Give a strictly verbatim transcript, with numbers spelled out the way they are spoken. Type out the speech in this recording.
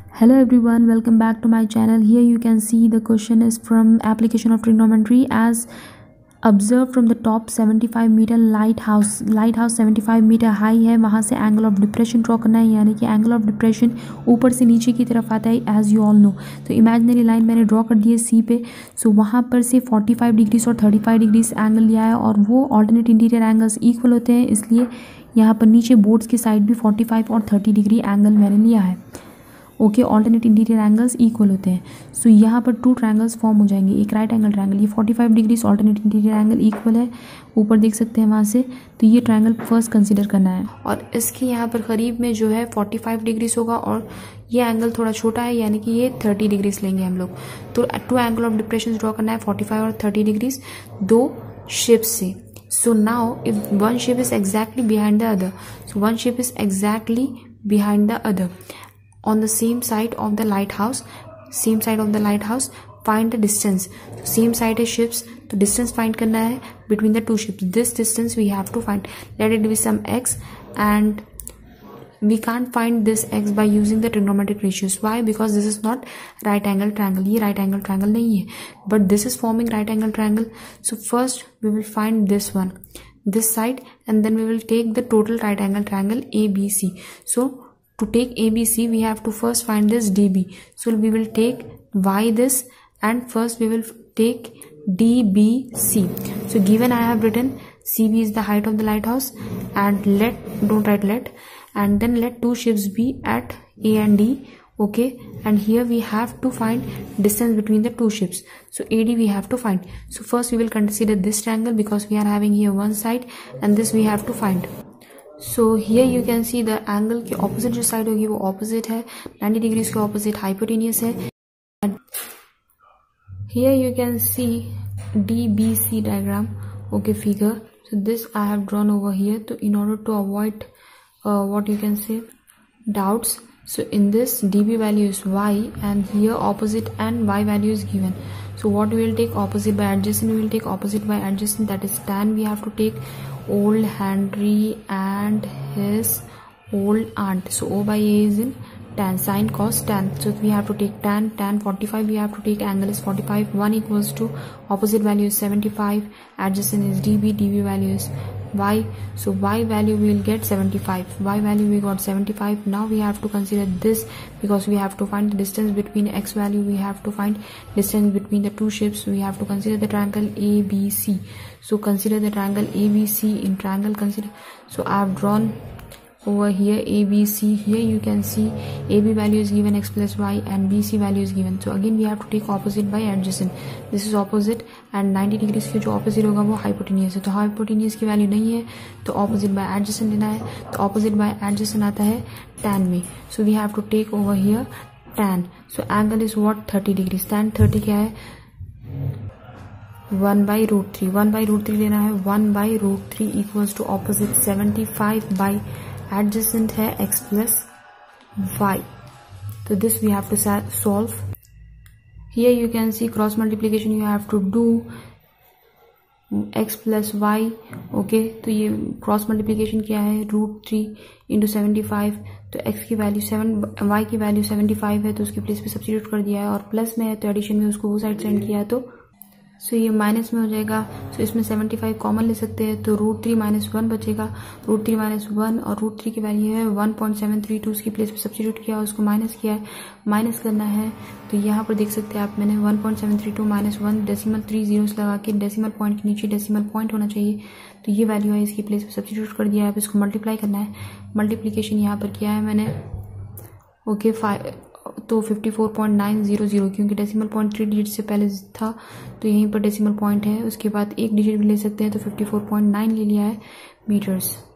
Hello everyone, welcome back to my channel. Here you can see the question is from application of trigonometry as observed from the top seventy-five meter lighthouse. lighthouse seventy-five meter high है, वहाँ से angle of depression draw करना है, यानी कि angle of depression ऊपर से नीचे की तरफ आता है एज यू ऑल नो. तो इमेजिनरी लाइन मैंने ड्रॉ कर दी है सी पे. सो so, वहाँ पर से पैंतालीस डिग्रीज और पैंतीस डिग्रीज एंगल लिया है और वो ऑल्टरनेट इंटीरियर एंगल्स इक्वल होते हैं, इसलिए यहाँ पर नीचे बोर्ड्स की साइड भी पैंतालीस और तीस डिग्री एंगल मैंने लिया है. Okay, alternate interior angles equal होते हैं. सो so, यहाँ पर टू ट्रायंगल्स फॉर्म हो जाएंगे, एक राइट एंगल ट्रायंगल, ये पैंतालीस degree alternate interior angle equal है, ऊपर देख सकते हैं वहाँ से. तो ये ट्रायंगल फर्स्ट कंसीडर करना है और इसके यहाँ पर करीब में जो है पैंतालीस डिग्रीज होगा और ये एंगल थोड़ा छोटा है, यानी कि ये तीस डिग्रीज लेंगे हम लोग. तो two angle of depression draw करना है पैंतालीस और तीस डिग्रीज दो शिप्स से. So now if one ship is exactly behind the other, so one ship is exactly behind the other on the same side of the lighthouse, same side of the lighthouse, find the distance. So same side is ships, तो distance find करना है between the two ships. This distance we have to find. Let it be some x, and we can't find this x by using the trigonometric ratios. Why? Because this is not right angle triangle. ये right angle triangle नहीं है, but this is forming right angle triangle. So first we will find this one, this side, and then we will take the total right angle triangle A B C. So to take A B C we have to first find this D B. So we will take y this, and first we will take D B C. So given I have written C B is the height of the lighthouse, and let, don't write let, and then let two ships be at A and D. Okay, and here we have to find distance between the two ships. So A D we have to find. So first we will consider this triangle because we are having here one side, and this we have to find. So here you can see the angle के opposite जो side होगी वो opposite है, ninety degrees के opposite hypotenuse है. And here you can see D B C diagram, okay, figure. So this I have drawn over here. So in order to avoid uh, what you can say doubts, so in this D B value is y, and here opposite and y value is given. So what we will take opposite by adjacent, we will take opposite by adjacent, that is tan. We have to take old Henry and his old aunt. So O by A is in tan, sin cos tan. So we have to take tan, tan forty-five we have to take, angle is forty-five, one equals to opposite value is seventy-five, adjacent is D B, D B value is y. So y value we will get seventy-five, y value we got seventy-five. Now we have to consider this because we have to find the distance between x value, we have to find distance between the two ships. We have to consider the triangle A B C. So consider the triangle A B C. In triangle consider, so I have drawn over here A B C. Here you can see A B value is given x plus y and B C value is given. So again we have to take opposite by adjacent. This is opposite, and ninety degrees के जो opposite होगा वो hypotenuse है. तो hypotenuse की value नहीं है तो opposite by adjacent लेना है. तो opposite by adjacent आता है tan में. So we have to take over here tan. So angle is what, thirty degrees. Tan thirty क्या है, one by root three. One by root three लेना है. One by root three equals to opposite seventy-five by adjacent है x plus y. So this we have to solve. Here you can see cross multiplication you have to do, x plus y. okay, तो ये cross multiplication क्या है, root three into seventy five. तो x की value seven, y की value seventy five है तो उसकी प्लेस पे सब्स्टिट्यूट कर दिया है, और प्लस में है तो एडिशन में उसको वो साइड सेंड किया, तो सो so, ये माइनस में हो जाएगा. सो so, इसमें सेवेंटी फाइव कॉमन ले सकते हैं, तो रूट थ्री माइनस वन बचेगा. रूट थ्री माइनस वन, और रूट थ्री की वैल्यू है one point seven three two. उसकी प्लेस पे सब्स्टिट्यूट किया, उसको माइनस किया है, माइनस करना है. तो यहाँ पर देख सकते हैं आप, मैंने one point seven three two minus one decimal three zeros लगा के डेसिमल पॉइंट के नीचे डेसिमल पॉइंट होना चाहिए, तो ये वैल्यू है, इसकी प्लेस पे सब्स्टिट्यूट कर दिया है. अब इसको मल्टीप्लाई करना है. मल्टीप्लीकेशन यहाँ पर किया है मैंने, ओके, फाइव तो fifty four point nine zero zero, क्योंकि डेसिमल पॉइंट थ्री डिजिट से पहले था तो यहीं पर डेसिमल पॉइंट है, उसके बाद एक डिजिट भी ले सकते हैं, तो फिफ्टी फोर पॉइंट नाइन ले लिया है मीटर्स.